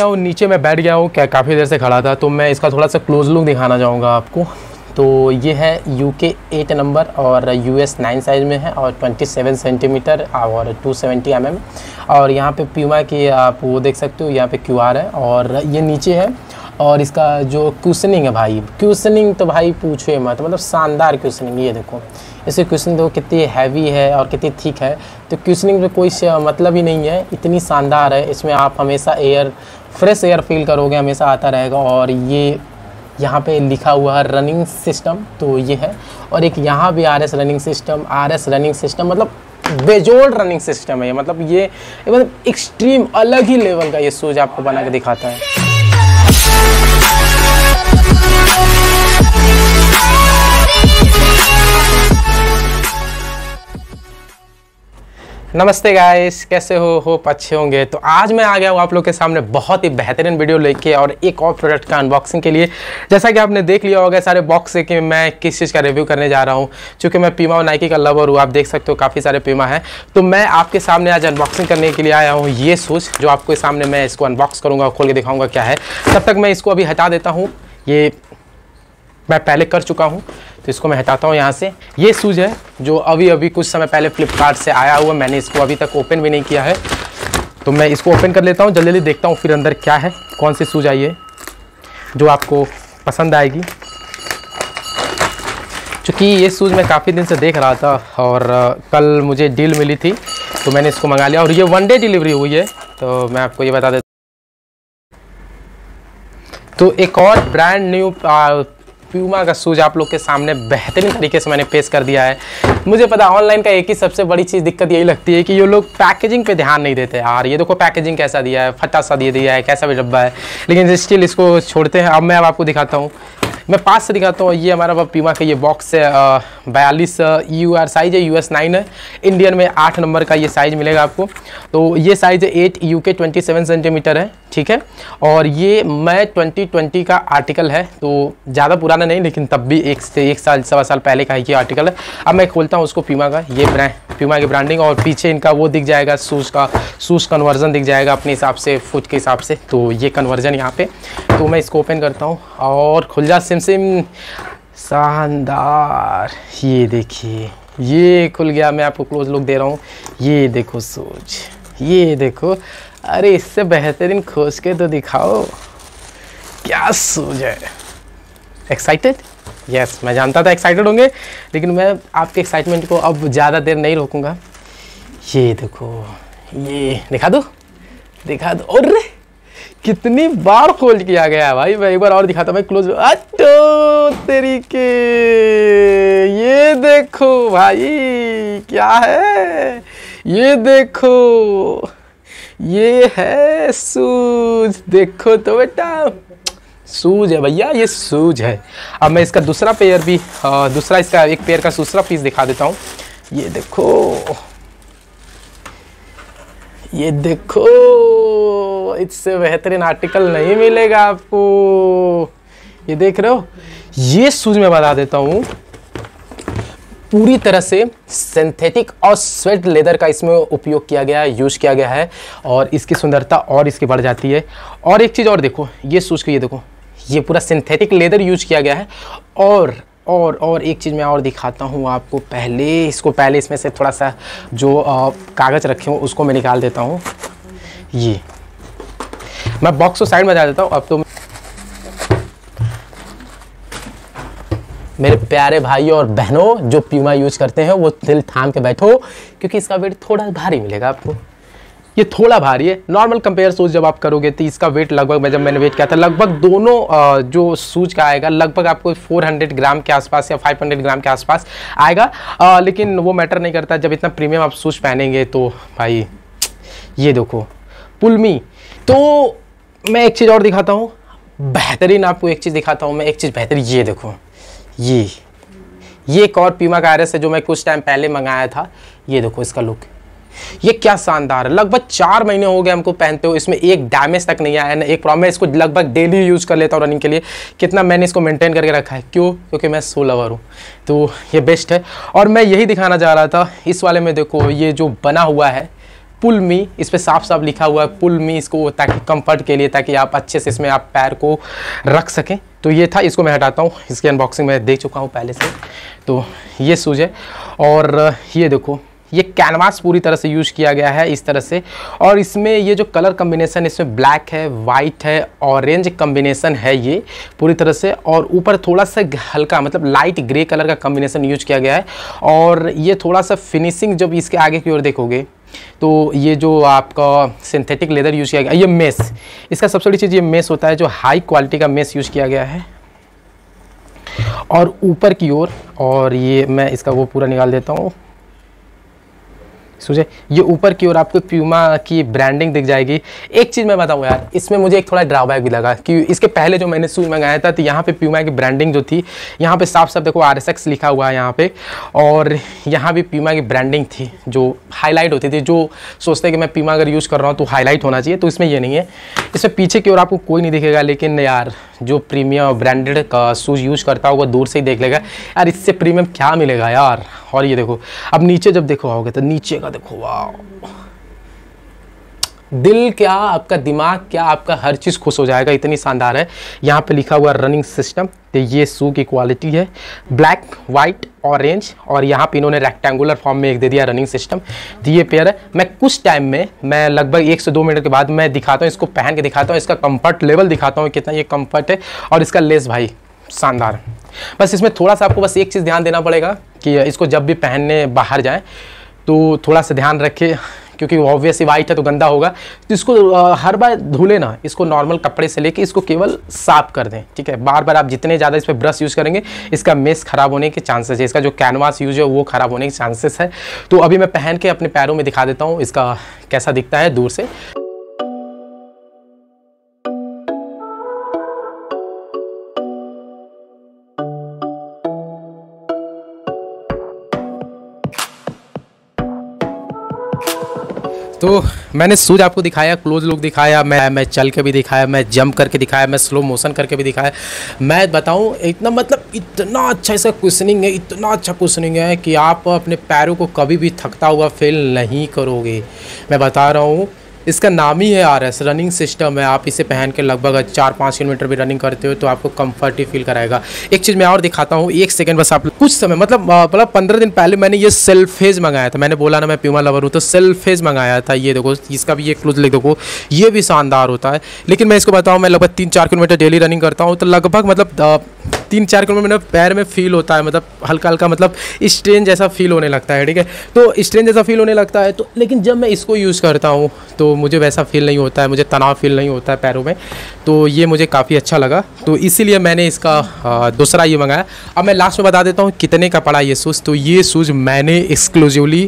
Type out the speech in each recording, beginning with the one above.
गया हूँ नीचे, मैं बैठ गया हूँ, क्या काफ़ी देर से खड़ा था, तो मैं इसका थोड़ा सा क्लोज लुक दिखाना चाहूँगा आपको। तो ये है UK 8 नंबर और US 9 साइज़ में है और 27 सेंटीमीटर और 270 mm। और यहाँ पे प्यूमा की आप वो देख सकते हो, यहाँ पे QR है और ये नीचे है। और इसका जो क्यूशनिंग है भाई, क्यूशनिंग तो भाई पूछे मत, मतलब शानदार क्यूशनिंग। ये देखो इसकी क्यूशनिंग देखो कितनी हैवी है और कितनी थिक है, तो क्यूशनिंग में कोई मतलब ही नहीं है, इतनी शानदार है। इसमें आप हमेशा फ्रेश एयर फील करोगे, हमेशा आता रहेगा। और ये यहाँ पे लिखा हुआ है रनिंग सिस्टम, तो ये है। और एक यहाँ भी RS रनिंग सिस्टम, मतलब बेजोड़ रनिंग सिस्टम है ये, मतलब ये मतलब एक्सट्रीम अलग ही लेवल का ये शूज आपको बना के दिखाता है। नमस्ते गाइस, कैसे हो? होप अच्छे होंगे। तो आज मैं आ गया हूँ आप लोग के सामने बहुत ही बेहतरीन वीडियो लेके और एक और प्रोडक्ट का अनबॉक्सिंग के लिए। जैसा कि आपने देख लिया होगा सारे बॉक्स से कि मैं किस चीज़ का रिव्यू करने जा रहा हूँ। चूँकि मैं प्यूमा और नाइकी का लवर हूँ, आप देख सकते हो काफ़ी सारे प्यूमा हैं, तो मैं आपके सामने आज अनबॉक्सिंग करने के लिए आया हूँ ये शूज़, जो आपके सामने मैं इसको अनबॉक्स करूँगा, खोल के दिखाऊँगा क्या है। तब तक मैं इसको अभी हटा देता हूँ, ये मैं पहले कर चुका हूँ, तो इसको मैं हटाता हूँ यहाँ से। ये शूज़ है जो अभी कुछ समय पहले फ्लिपकार्ट से आया हुआ, मैंने इसको अभी तक ओपन भी नहीं किया है, तो मैं इसको ओपन कर लेता हूँ, जल्दी देखता हूँ फिर अंदर क्या है, कौन सी शूज़ आई है जो आपको पसंद आएगी। चूँकि ये शूज़ मैं काफ़ी दिन से देख रहा था और कल मुझे डील मिली थी, तो मैंने इसको मंगा लिया और ये 1 डे डिलीवरी हुई है, तो मैं आपको ये बता देता हूँ। तो एक और ब्रांड न्यू प्यूमा का शूज़ आप लोग के सामने बेहतरीन तरीके से मैंने पेश कर दिया है। मुझे पता ऑनलाइन का एक ही सबसे बड़ी चीज़ दिक्कत यही लगती है कि ये लोग पैकेजिंग पे ध्यान नहीं देते यार। ये देखो पैकेजिंग कैसा दिया है, फटा सा दे दिया है, कैसा भी डब्बा है, लेकिन स्टिल इसको छोड़ते हैं। अब आपको दिखाता हूँ, मैं पास से दिखाता हूँ। ये हमारा प्यूमा का ये बॉक्स है, 42 EUR साइज़ है, US 9 है, इंडियन में 8 नंबर का ये साइज़ मिलेगा आपको। तो ये साइज़ है 8 UK 27 सेंटीमीटर है, ठीक है। और ये मई 2020 का आर्टिकल है, तो ज़्यादा पुराना नहीं, लेकिन तब भी 1 से 1 साल 1.25 साल पहले का ये आर्टिकल है। अब मैं खोलता हूँ उसको प्यूमा का, ये प्यूमा की ब्रांडिंग, और पीछे इनका वो दिख जाएगा शूज़ कन्वर्जन दिख जाएगा अपने हिसाब से, फुट के हिसाब से। तो ये कन्वर्जन यहाँ पे, तो मैं इसको ओपन करता हूँ और खुल जा सिम शानदार। ये देखिए ये खुल गया, मैं आपको क्लोज लुक दे रहा हूँ। ये देखो शूज़, ये देखो, अरे इससे बेहतरीन खोज के तो दिखाओ, क्या शूज़ है। एक्साइटेड? यस, मैं जानता था एक्साइटेड होंगे, लेकिन मैं आपके एक्साइटमेंट को अब ज़्यादा देर नहीं रोकूंगा। ये देखो, ये दिखा दो। और कितनी बार खोज किया गया है भाई, मैं एक बार और दिखाता हूँ, मैं क्लोज। अटो तेरी के, ये देखो भाई क्या है, ये देखो, ये है शूज़, देखो तो बेटा शूज़ है भैया, ये शूज़ है। अब मैं इसका दूसरा पेयर भी इसका एक पेयर का दूसरा पीस दिखा देता हूँ। ये देखो, ये देखो, इससे बेहतरीन आर्टिकल नहीं मिलेगा आपको। ये देख रहे हो, ये शूज़ मैं बता देता हूँ, पूरी तरह से सिंथेटिक और स्वेट लेदर का इसमें उपयोग किया गया है, यूज़ किया गया है, और इसकी सुंदरता और इसकी बढ़ जाती है। और एक चीज़ और देखो, ये शूज़ को ये देखो, ये पूरा सिंथेटिक लेदर यूज किया गया है। और एक चीज़ मैं और दिखाता हूँ आपको, पहले इसमें से थोड़ा सा जो कागज़ रखे हूँ उसको मैं निकाल देता हूँ। ये मैं बॉक्स को साइड में डाल देता हूँ। अब तो मेरे प्यारे भाई और बहनों जो प्यूमा यूज करते हैं वो दिल थाम के बैठो, क्योंकि इसका वेट थोड़ा भारी मिलेगा आपको। ये थोड़ा भारी है, नॉर्मल कंपेयर शूज़ जब आप करोगे तो इसका वेट लगभग, जब मैंने वेट किया था, लगभग दोनों जो शूज़ का आएगा लगभग आपको 400 ग्राम के आसपास या 500 ग्राम के आसपास आएगा। लेकिन वो मैटर नहीं करता, जब इतना प्रीमियम आप शूज़ पहनेंगे तो भाई। ये देखो पुलमी। तो मैं एक चीज़ और दिखाता हूँ बेहतरीन, आपको एक चीज़ दिखाता हूँ मैं, एक चीज़ बेहतरीन। ये देखो, ये एक और प्यूमा का RS है जो मैं कुछ टाइम पहले मंगाया था। ये देखो इसका लुक, ये क्या शानदार है। लगभग 4 महीने हो गए हमको पहनते हो, इसमें एक डैमेज तक नहीं आया है ना एक प्रॉब्लम। मैं इसको लगभग डेली यूज़ कर लेता हूँ रनिंग के लिए। कितना मैंने इसको मेंटेन करके रखा है, क्यों? क्योंकि मैं शू लवर हूँ, तो ये बेस्ट है। और मैं यही दिखाना चाह रहा था, इस वाले में देखो ये जो बना हुआ है पुल मी, इस पर साफ साफ लिखा हुआ है पुल मी, इसको ताकि कंफर्ट के लिए, ताकि आप अच्छे से इसमें आप पैर को रख सकें। तो ये था, इसको मैं हटाता हूँ, इसकी अनबॉक्सिंग मैं देख चुका हूँ पहले से। तो ये शूज़ है और ये देखो ये कैनवास पूरी तरह से यूज़ किया गया है इस तरह से। और इसमें ये जो कलर कम्बिनेशन इसमें ब्लैक है, वाइट है, ऑरेंज कम्बिनेशन है ये पूरी तरह से। और ऊपर थोड़ा सा हल्का मतलब लाइट ग्रे कलर का कम्बिनेशन यूज किया गया है। और ये थोड़ा सा फिनिशिंग जब इसके आगे की ओर देखोगे तो ये जो आपका सिंथेटिक लेदर यूज़ किया गया, ये मेस, इसका सबसे बड़ी चीज़ ये मेस होता है, जो हाई क्वालिटी का मेस यूज़ किया गया है। और ऊपर की ओर, और ये मैं इसका वो पूरा निकाल देता हूँ सूझे, ये ऊपर की ओर आपको प्यूमा की ब्रांडिंग दिख जाएगी। एक चीज़ मैं बताऊँ यार, इसमें मुझे एक थोड़ा ड्रॉबैक भी लगा कि इसके पहले जो मैंने शूज़ मंगाया था तो यहाँ पे प्यूमा की ब्रांडिंग जो थी, यहाँ पे साफ साफ देखो RSX लिखा हुआ है यहाँ पे, और यहाँ भी प्यूमा की ब्रांडिंग थी जो हाईलाइट होती थी। जो सोचते हैं कि मैं प्यूमा अगर यूज़ कर रहा हूँ तो हाईलाइट होना चाहिए, तो इसमें ये नहीं है। इसमें पीछे की ओर आपको कोई नहीं दिखेगा, लेकिन यार जो प्रीमियम ब्रांडेड का शूज़ यूज़ करता होगा दूर से ही देख लेगा यार इससे प्रीमियम क्या मिलेगा यार। और ये देखो, अब नीचे जब देखो आओगे तो नीचे का देखो, वाह, दिल क्या, आपका दिमाग क्या, आपका हर चीज़ खुश हो जाएगा, इतनी शानदार है। यहाँ पे लिखा हुआ रनिंग सिस्टम। तो ये शू की क्वालिटी है ब्लैक, वाइट, ऑरेंज, और यहाँ पे इन्होंने रेक्टेंगुलर फॉर्म में एक दे दिया रनिंग सिस्टम। तो ये पेयर है। मैं कुछ टाइम में, मैं लगभग 1 से 2 मिनट के बाद मैं दिखाता हूँ, इसको पहन के दिखाता हूँ, इसका कंफर्ट लेवल दिखाता हूँ कितना ये कंफर्ट है। और इसका लेस भाई शानदार। बस इसमें थोड़ा सा आपको बस एक चीज़ ध्यान देना पड़ेगा कि इसको जब भी पहनने बाहर जाएं तो थोड़ा सा ध्यान रखें, क्योंकि ऑब्वियसली वाइट है तो गंदा होगा। तो इसको हर बार धुले ना, इसको नॉर्मल कपड़े से लेके इसको केवल साफ कर दें, ठीक है। बार बार आप जितने ज़्यादा इस पर ब्रश यूज़ करेंगे इसका मेस ख़राब होने के चांसेस है, इसका जो कैनवास यूज है वो ख़राब होने के चांसेस है। तो अभी मैं पहन के अपने पैरों में दिखा देता हूँ इसका कैसा दिखता है दूर से। तो मैंने शूज़ आपको दिखाया, क्लोज लुक दिखाया, मैं चल के भी दिखाया, मैं जंप करके दिखाया, मैं स्लो मोशन करके भी दिखाया। मैं बताऊं इतना मतलब इतना अच्छा इसका कुशनिंग है, इतना अच्छा कुशनिंग है कि आप अपने पैरों को कभी भी थकता हुआ फील नहीं करोगे। मैं बता रहा हूँ, इसका नाम ही है RS रनिंग सिस्टम है। आप इसे पहन के लगभग 4-5 किलोमीटर भी रनिंग करते हो तो आपको कंफर्ट ही फील कराएगा। एक चीज़ मैं और दिखाता हूँ, 1 सेकंड बस। आप कुछ समय मतलब 15 दिन पहले मैंने ये सेल्फेज मंगाया था। मैंने बोला ना मैं प्यूमा लवर हूँ, तो सेल्फेज मंगाया था। ये देखो, इसका भी ये क्लोज लिख देखो, ये भी शानदार होता है। लेकिन मैं इसको बताऊँ, मैं लगभग 3-4 किलोमीटर डेली रनिंग करता हूँ, तो लगभग मतलब 3-4 किलोमीटर मेरे पैर में फील होता है, मतलब हल्का हल्का मतलब स्ट्रेन जैसा फील होने लगता है, ठीक है। तो स्ट्रेन जैसा फील होने लगता है, तो लेकिन जब मैं इसको यूज़ करता हूँ तो मुझे वैसा फील नहीं होता है, मुझे तनाव फील नहीं होता है पैरों में। तो ये मुझे काफ़ी अच्छा लगा, तो इसीलिए मैंने इसका दूसरा ये मंगाया। अब मैं लास्ट में बता देता हूँ कितने का पड़ा ये शूज़। तो ये शूज़ मैंने exclusively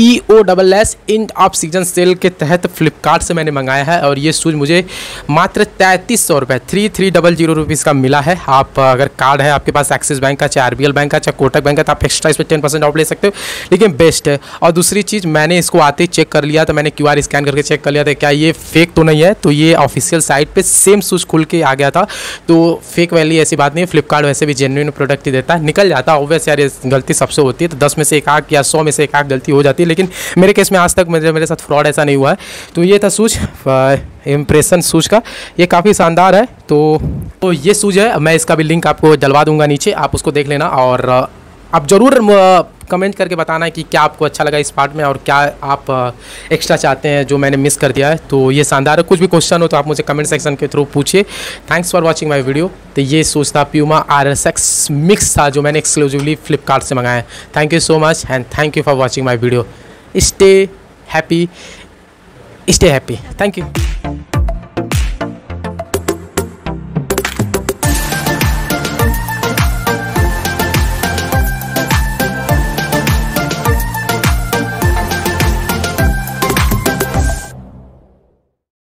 EOSS end of season sale के तहत फ्लिपकार्ट से मैंने मंगाया है। और ये शूज़ मुझे मात्र 3300 रुपये 3300 रुपीज़ का मिला है। आप अगर कार्ड है आपके पास एक्सिस बैंक का, चाहे RBL बैंक का, चाहे कोटक बैंक का, तो आप एक्स्ट्रा इस पर 10% ऑफ ले सकते हो, लेकिन बेस्ट है। और दूसरी चीज़, मैंने इसको आते ही चेक कर लिया, तो मैंने QR स्कैन करके चेक कर लिया था क्या ये फेक तो नहीं है। तो ये ऑफिशियल साइट पे सेम शूज़ खुल के आ गया था, तो फेक वाली ऐसी बात नहीं है। फ्लिपकार्ट वैसे भी जेन्युइन प्रोडक्ट ही देता है, निकल जाता है। ऑब्वियस यार, गलती सबसे होती है, तो 10 में से 1 आध या 100 में से 1 आध गलती हो जाती है, लेकिन मेरे केस में आज तक मेरे साथ फ्रॉड ऐसा नहीं हुआ है। तो ये था शूज़, इम्प्रेशन शूज़ का, ये काफ़ी शानदार है। तो ये शूज़ है, मैं इसका भी लिंक आपको डलवा दूंगा नीचे, आप उसको देख लेना। और आप ज़रूर कमेंट करके बताना है कि क्या आपको अच्छा लगा इस पार्ट में, और क्या आप एक्स्ट्रा चाहते हैं जो मैंने मिस कर दिया है। तो ये शानदार है। कुछ भी क्वेश्चन हो तो आप मुझे कमेंट सेक्शन के थ्रू पूछिए। Thanks for watching my video. तो ये शूज़ था प्यूमा RSX मिक्स था, जो मैंने एक्सक्लूसिवली फ्लिपकार्ट से मंगाया है। Thank you so much and thank you for watching my video. Stay happy, stay happy. Thank you.